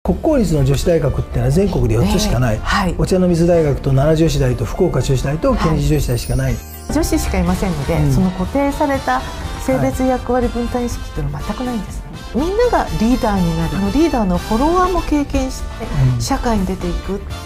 国公立の女子大学っていうのは全国で4つしかない、お茶の水大学と奈良女子大と福岡女子大と県立女子大しかない、 女子しかいませんので、その固定された性別役割分担意識っていうのは全くないんです。みんながリーダーになる、リーダーのフォロワーも経験して社会に出ていく。